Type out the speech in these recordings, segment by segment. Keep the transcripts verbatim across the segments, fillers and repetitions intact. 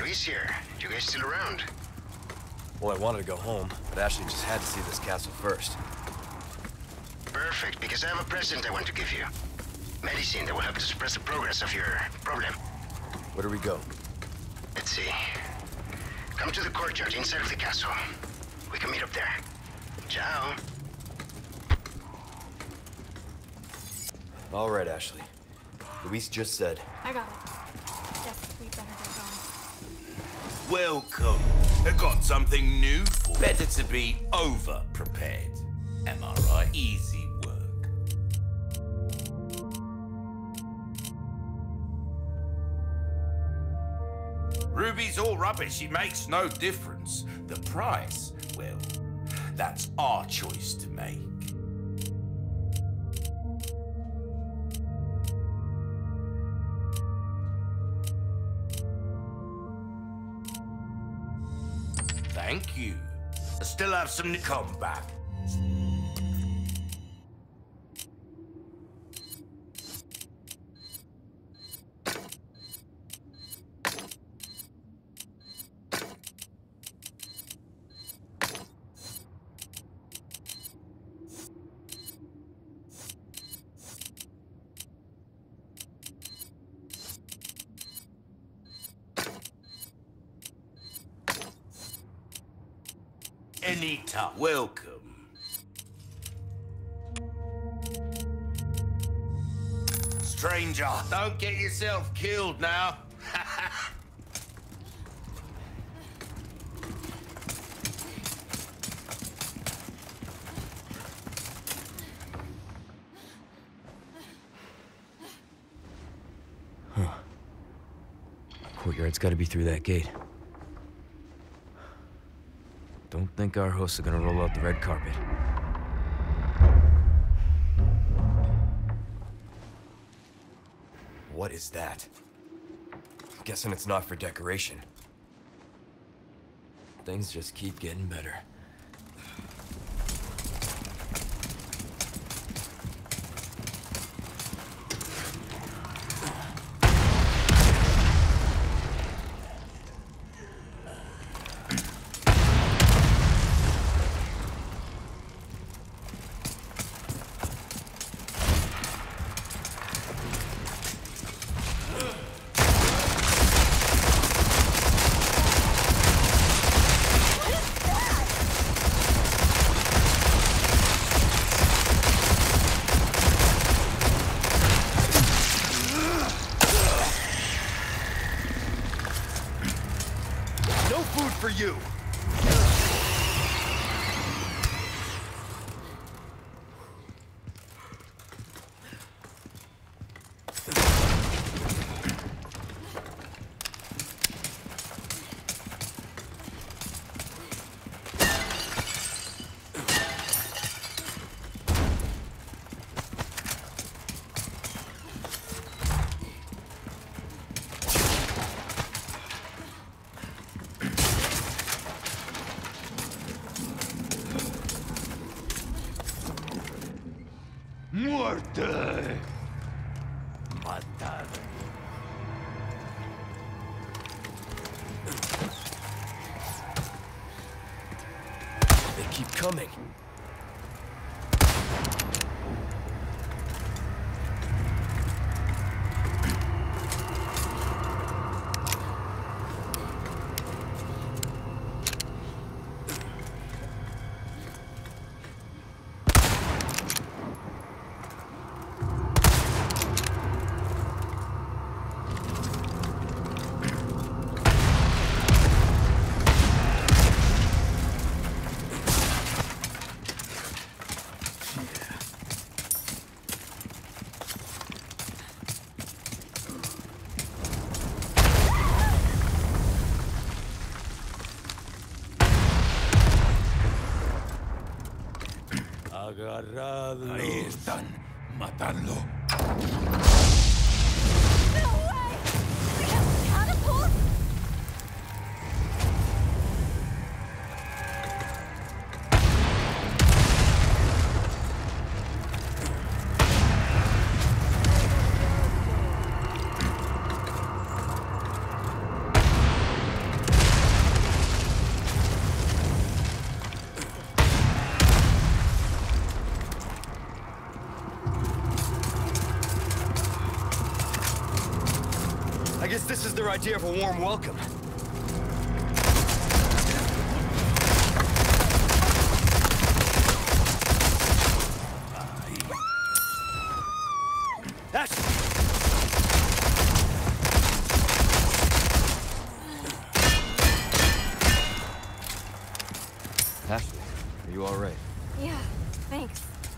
Luis here. You guys still around? Well, I wanted to go home, but Ashley just had to see this castle first. Perfect, because I have a present I want to give you. Medicine that will help to suppress the progress of your problem. Where do we go? Let's see. Come to the courtyard inside of the castle. We can meet up there. Ciao. All right, Ashley. Luis just said. I got it. Guess we better get going. Welcome. I got something new for you. Better to be over-prepared. Am I right? Easy work. Ruby's all rubbish. It makes no difference. The price, well, that's our choice to make. Thank you. I still have some to come back. Anytime. Welcome. Stranger, don't get yourself killed now. Huh. Courtyard's gotta be through that gate. Don't think our hosts are gonna roll out the red carpet. What is that? Guessing it's not for decoration. Things just keep getting better. For you. Muerte! Matar. They keep coming. Agarrado. Ahí están, matando. No way! We have catapults? This is their idea of a warm welcome. Ashley! Ashley, are you all right? Yeah, thanks.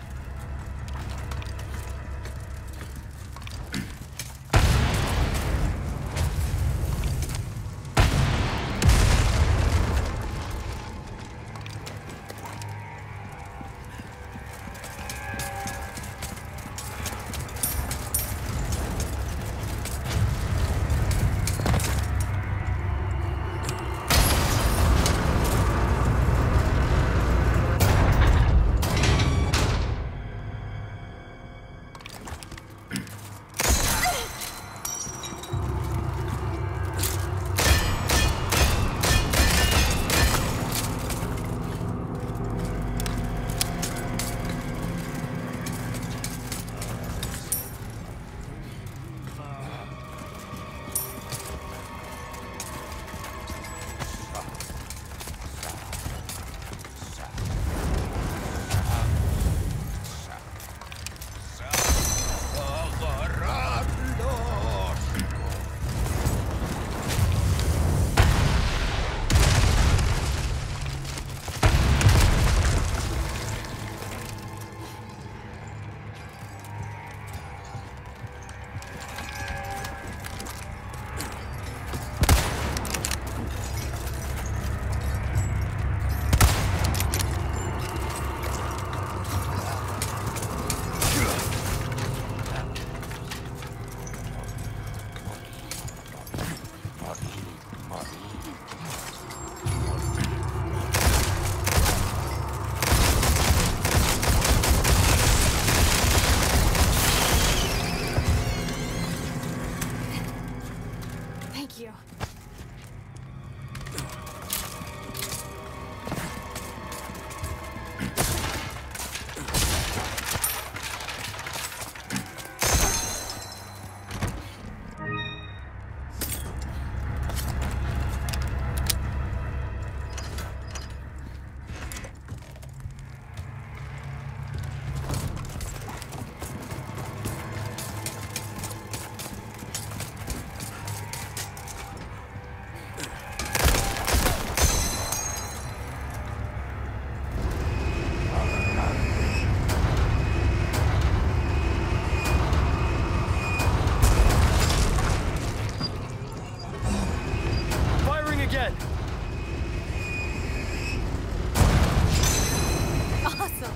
Thank you. Again. Awesome.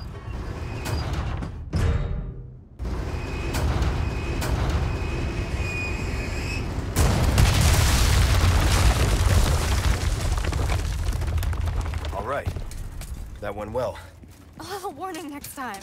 All right. That went well. I'll have a warning next time.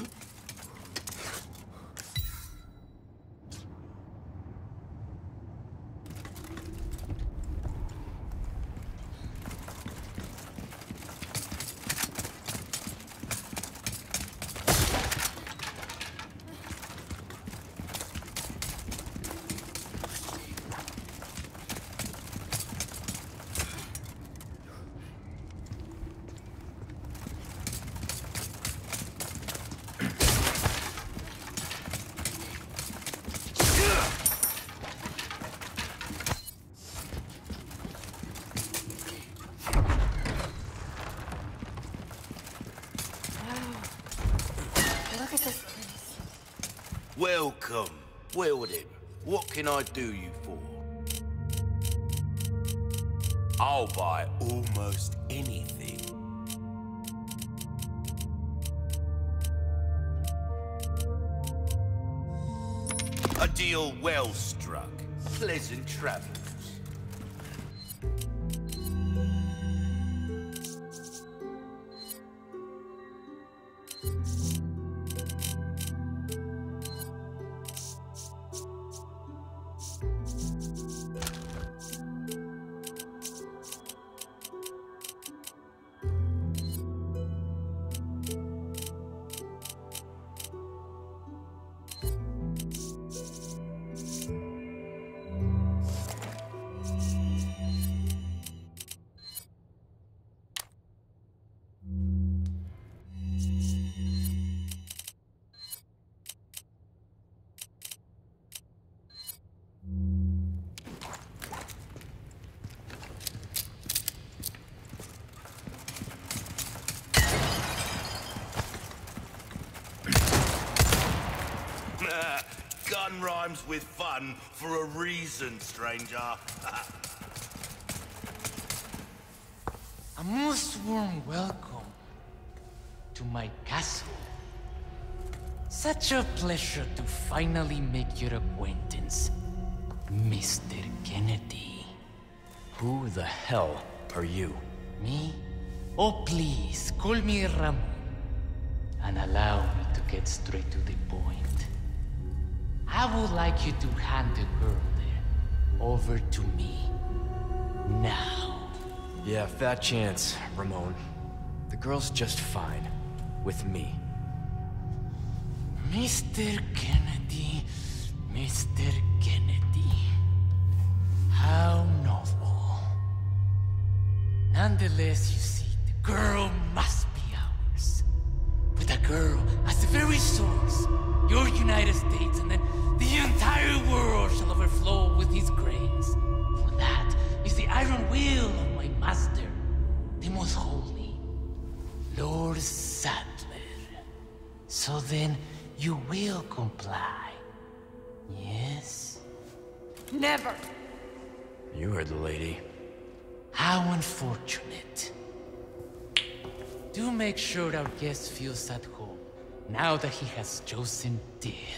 Look at this place. Welcome. Well then, what can I do you for? I'll buy almost anything. A deal well struck. Pleasant travels. Gun rhymes with fun for a reason, stranger. A most warm welcome to my castle. Such a pleasure to finally make your acquaintance, Mister Kennedy. Who the hell are you? Me? Oh, please, call me Ramon. And allow me to get straight to the point. I would like you to hand the girl there over to me. Now. Yeah, fat chance, Ramon. The girl's just fine. With me. Mister Kennedy, Mister Kennedy. How novel. Nonetheless, you see, the girl must be ours. With a girl as the very source, your United States and then the entire world shall overflow with his grace. For that is the iron will of my master, the most holy, Lord Sadler. So then, you will comply, yes? Never. You heard the lady. How unfortunate. Do make sure our guest feels at home, now that he has chosen death.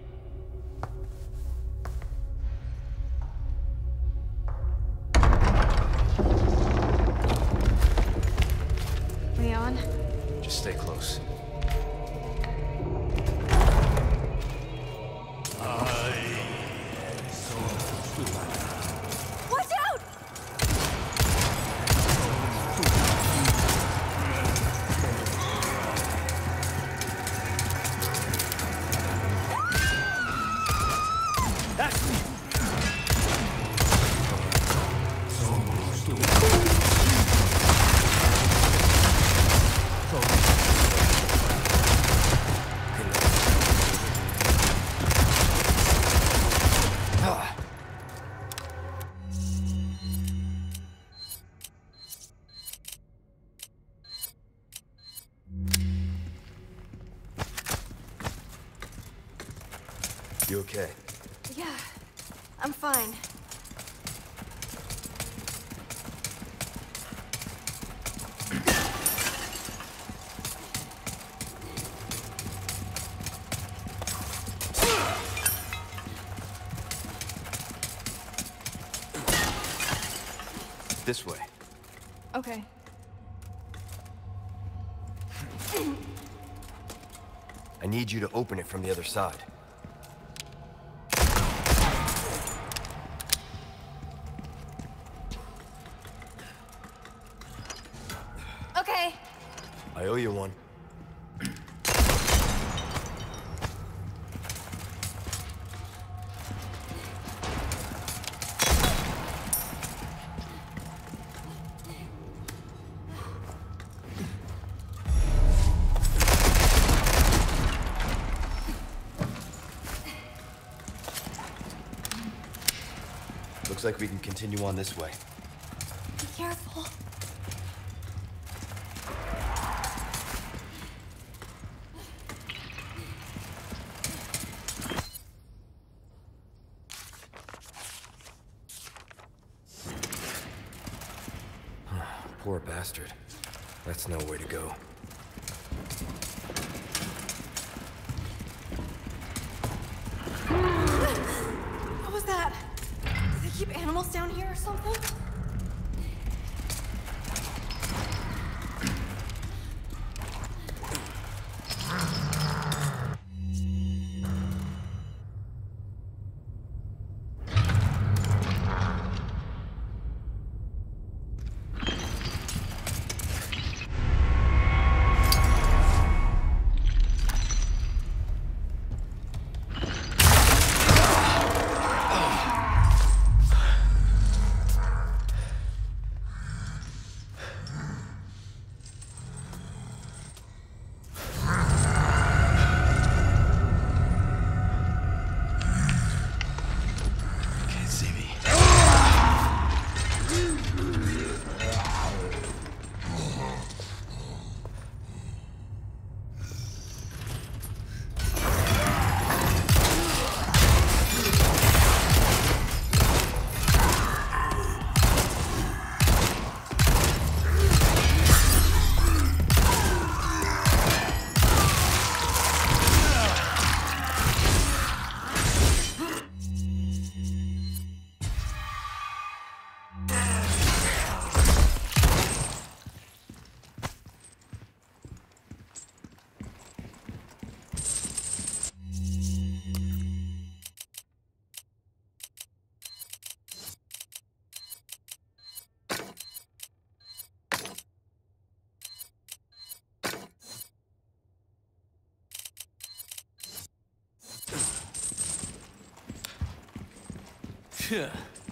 Leon? Just stay close. Watch out! You okay? Yeah, I'm fine. This way. Okay. I need you to open it from the other side. Okay. I owe you one. Looks like we can continue on this way. Be careful. Poor bastard. That's no way to go. What was that? Do they keep animals down here or something? Yeah.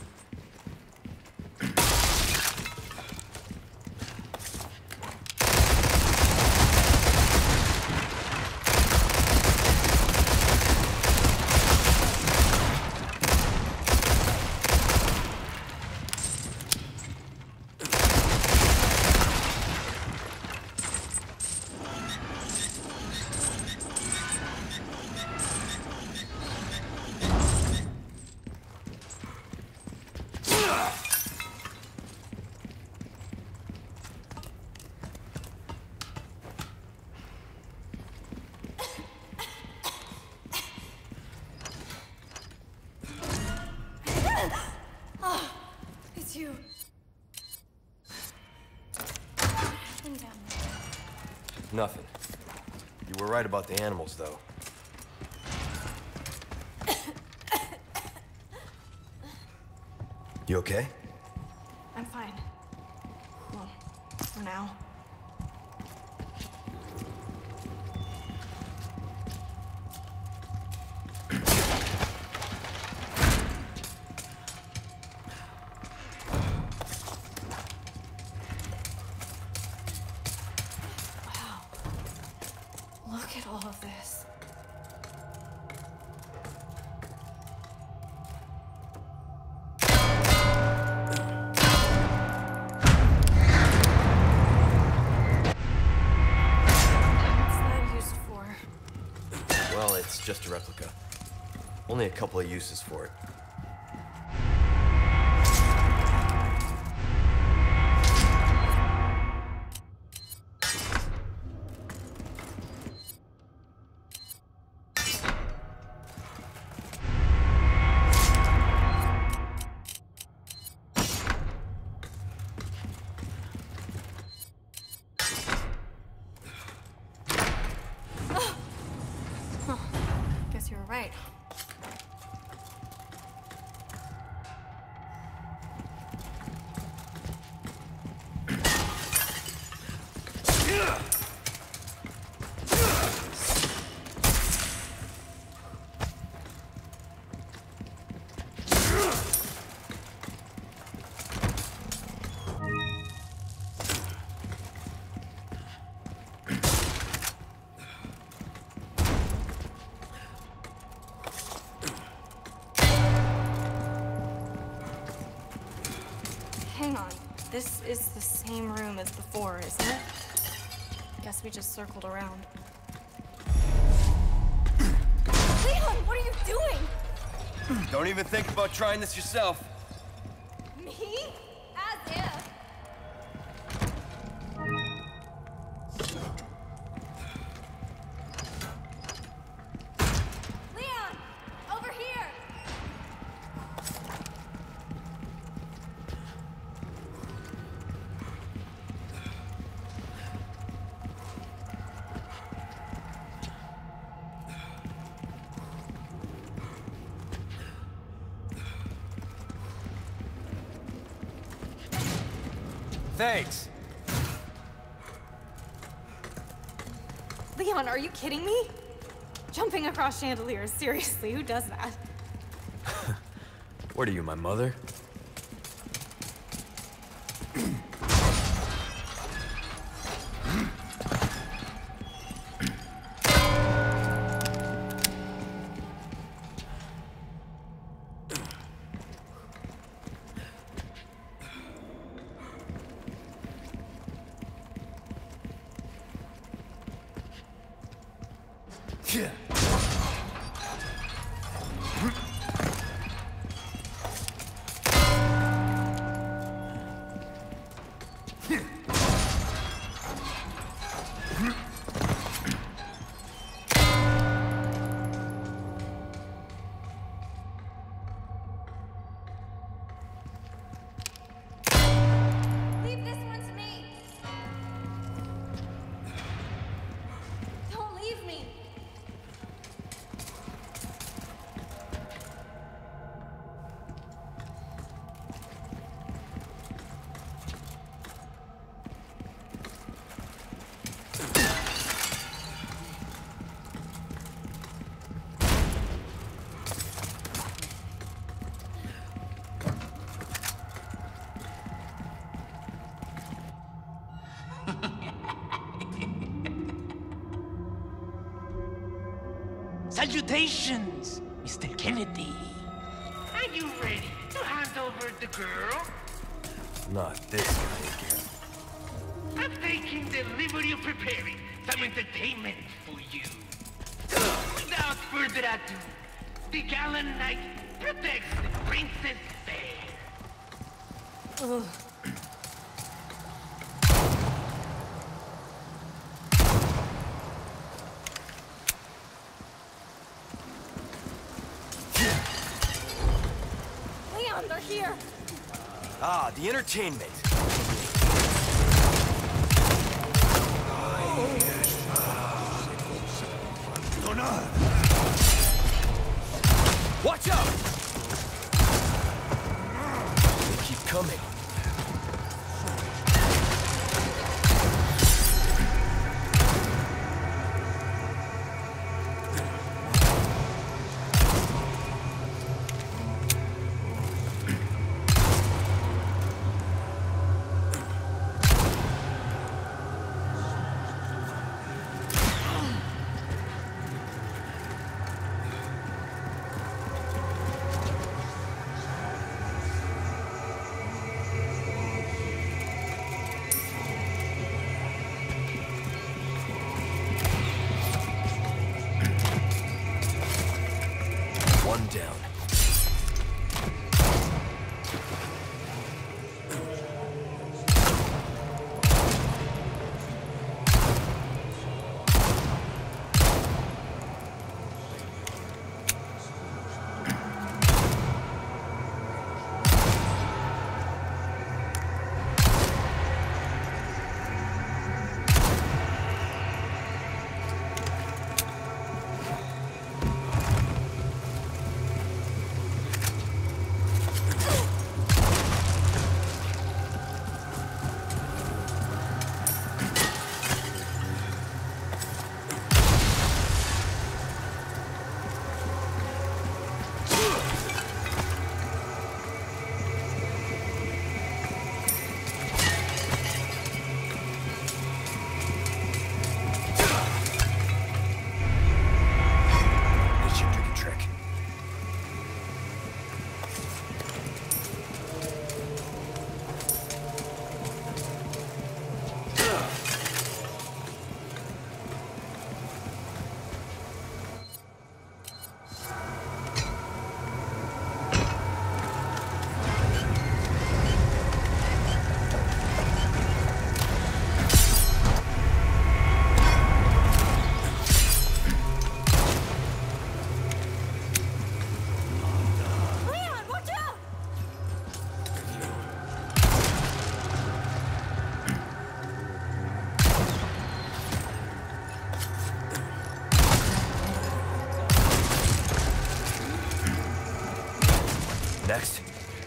It's you. What happened down there? Nothing. You were right about the animals, though. You okay? I'm fine. Well, for now. Look at all of this. What's that used for? Well, it's just a replica. Only a couple of uses for it. Guess you were right. Hang on. This is the same room as before, isn't it? Guess we just circled around. Leon, what are you doing? Don't even think about trying this yourself. Me? As if. Leon! Over here! Thanks. Leon, are you kidding me? Jumping across chandeliers, seriously, who does that? What are you, my mother? Yeah. Leave this one to me! Don't leave me! Salutations, Mister Kennedy. Are you ready to hand over the girl? Not this guy again. I'm taking the liberty of preparing some entertainment for you. Without further ado, the gallant knight protects the Princess Fair. Ugh. Leon, they're here! Ah, the entertainment. Watch out! They keep coming. One down. Next.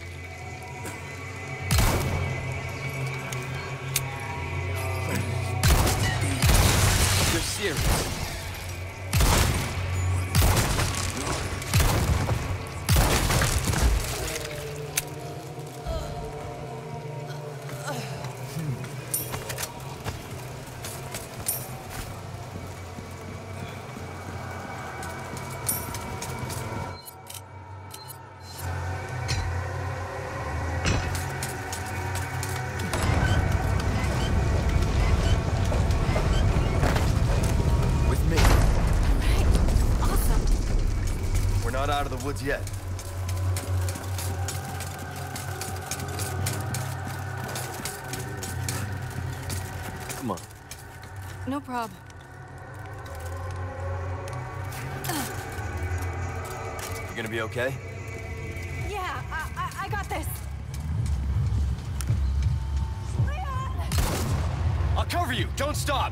You're serious. Not out of the woods yet. Come on. No problem. You gonna be okay? Yeah, I, I, I got this. Leon! I'll cover you. Don't stop.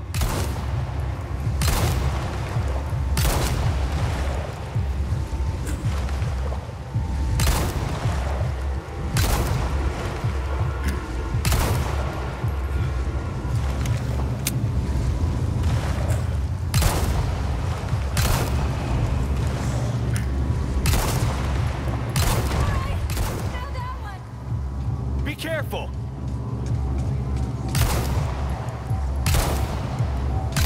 Careful!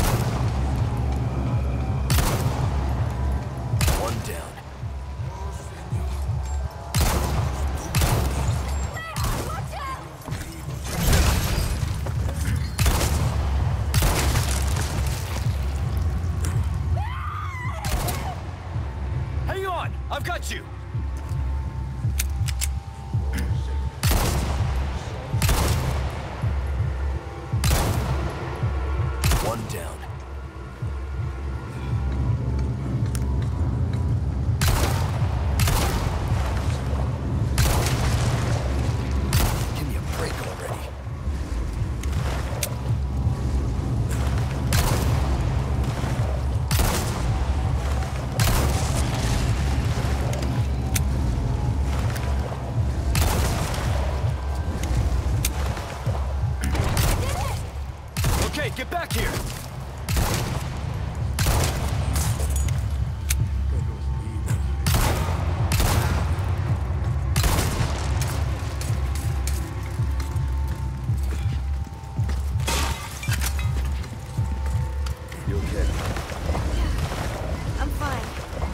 I've got you! One down. Give me a break already. Okay, get back here! You okay? I'm fine.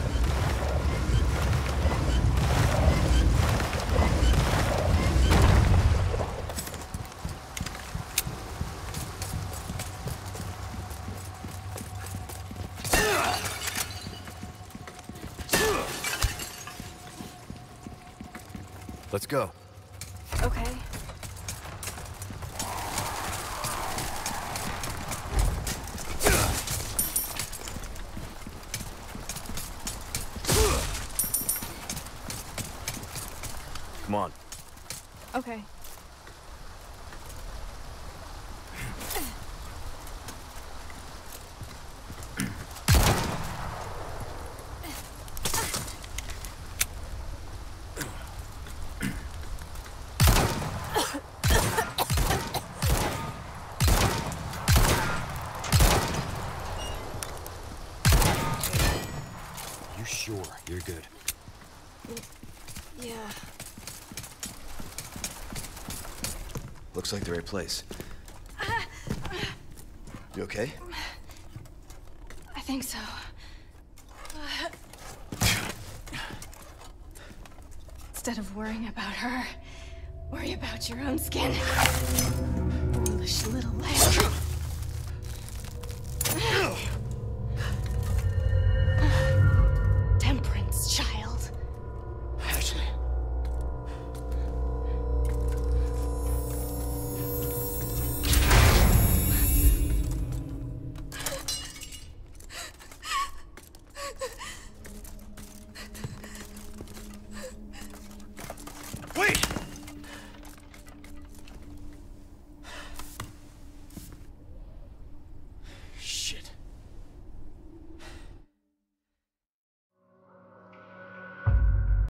Let's go. Okay. Come on. Okay. You sure you're good? Yeah. Looks like the right place. You okay? I think so. Instead of worrying about her, worry about your own skin. Foolish little lamb.